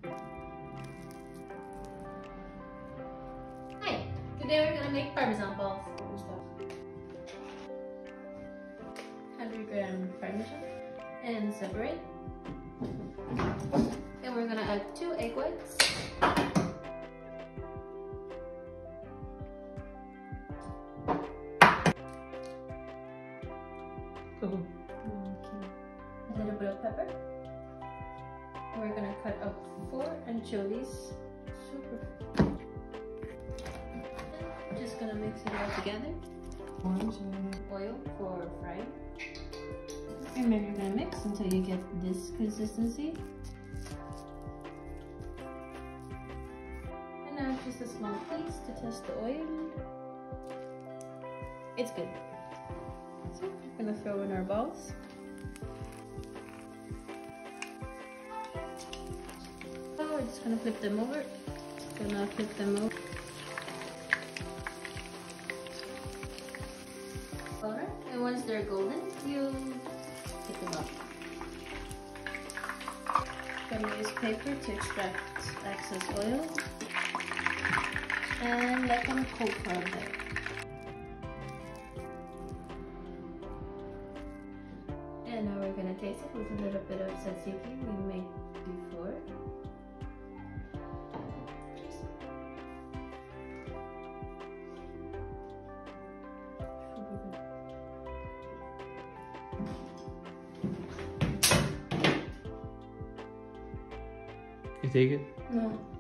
Hi! Today we're gonna make Parmesan balls. 100-gram Parmesan and separate. And we're gonna add 2 egg whites. A little bit of pepper. We're gonna cut up 4 anchovies. Super. Just gonna mix it all together. Oil for frying. And then you're gonna mix until you get this consistency. And now just a small piece to test the oil. It's good. So we're gonna throw in our balls. So we're just gonna flip them over. Alright, and once they're golden, you take them out. You can use paper to extract excess oil and let them cook for a bit. And now we're gonna taste it with a little bit of tzatziki we made before. You take it? No.